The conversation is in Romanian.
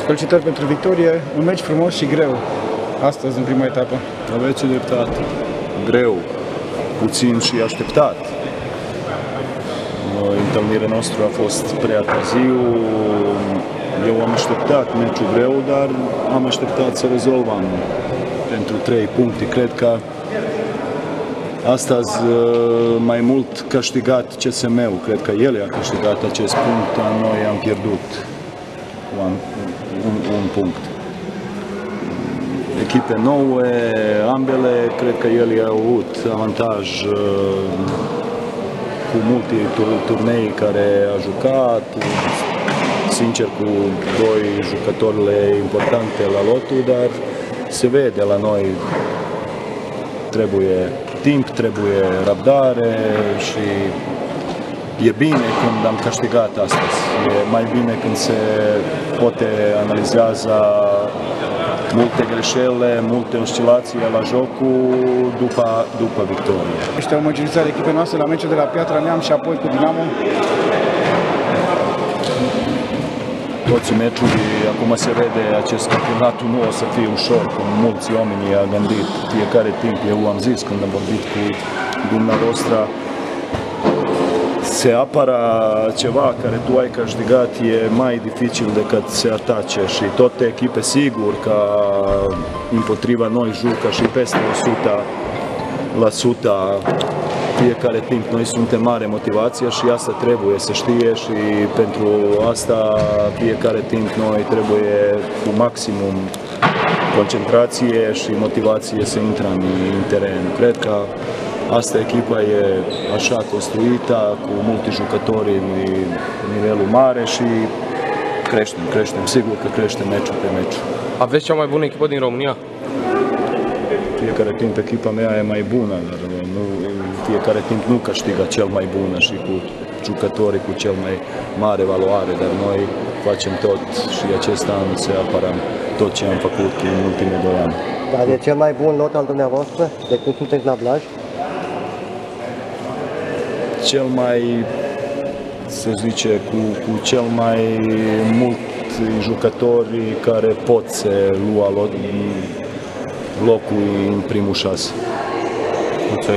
Felicitări pentru victorie, un meci frumos și greu astăzi în prima etapă. Aveți dreptate. Greu, puțin și așteptat. Întâlnirea noastră a fost prea târziu. Eu am așteptat meciul greu, dar am așteptat să rezolvăm pentru 3 puncte. Cred că astăzi mai mult câștigat CSM-ul. Cred că el a câștigat acest punct, dar noi am pierdut un punct. Echipe nouă, ambele, cred că el a avut avantaj cu multe turnee care a jucat, sincer cu 2 jucătorile importante la lotul, dar se vede la noi, trebuie timp, trebuie răbdare și e bine când am câștigat astăzi. E mai bine când se poate analizează multe greșeli, multe oscilații la jocul după victorie. Este o omogenizare echipei noastre la meciul de la Piatra Neam și apoi cu Dinamo. Toți meciuri, acum se vede, acest campionatul nu o să fie ușor, cum mulți oameni au gândit. Fiecare timp, eu am zis când am vorbit cu dumneavoastră, se apără ceva care tu ai câștigat, e mai dificil decât se atace și toate echipe sigur că împotriva noi jucă și peste 100% fiecare timp. Noi suntem mare motivație și asta trebuie să știe și pentru asta fiecare timp noi trebuie cu maximum concentrație și motivație să intrăm în teren. Cred că asta echipa e așa construită, cu mulți jucători în nivelul mare și creștem, sigur că creștem meciul pe meci. Aveți cea mai bună echipă din România? Fiecare timp echipa mea e mai bună, dar fiecare timp nu câștigă cel mai bun și cu jucătorii cu cel mai mare valoare, dar noi facem tot și acest an să apărăm tot ce am făcut în ultimii 2 ani. Dar e cel mai bun lot al dumneavoastră de când sunteți la Blaj? Cel mai, să zice, cu cel mai mult jucători care pot să lua locul în primul 6.